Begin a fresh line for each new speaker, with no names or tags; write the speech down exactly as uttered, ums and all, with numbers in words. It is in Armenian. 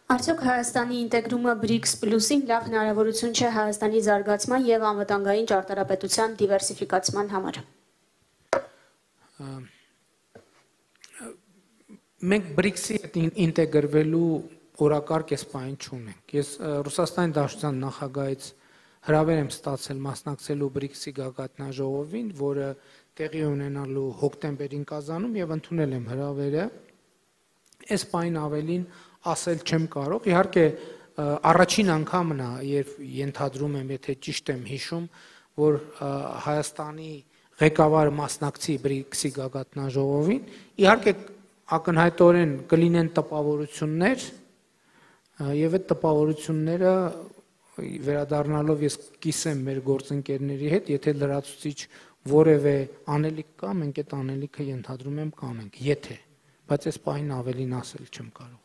Արդյոք Հայաստանի ինտեգրումը բրիկս պլյուսին լավ հնարավորություն չէ Հայաստանի զարգացման և անվտանգային ճարտարապետության դիվերսիֆիկացման համար։
Մենք բրիկսի հետ ինտեգրվելու օրակարգ այս պահին չունենք։ Ես Ռուսաստանի Դաշնության նախագահից հրավեր եմ ստացել մասնակցելու բրիկսի գագաթնաժողովին, որը տեղի ունենալու հոկտեմբերին Կազանում, եւ ընդունել եմ հրավերը։ Այս պահին ավելին ասել չեմ կարող։ Իհարկե առաջին անգամն է, երբ ենթադրում եմ, եթե ճիշտ եմ հիշում, որ Հայաստանի ղեկավարը մասնակցի բրիկսի գագաթնաժողովին, իհարկե ակնհայտորեն կլինեն տպավորություններ, եւ այդ տպավորությունները վերադառնալով ես կիսեմ մեր գործընկերների հետ, եթե լրացուցիչ որևէ անելիք կա, մենք այդ անելիքը ենթադրում եմ կանենք, եթե, բայց այս պահին ավելին ասել չեմ կարող։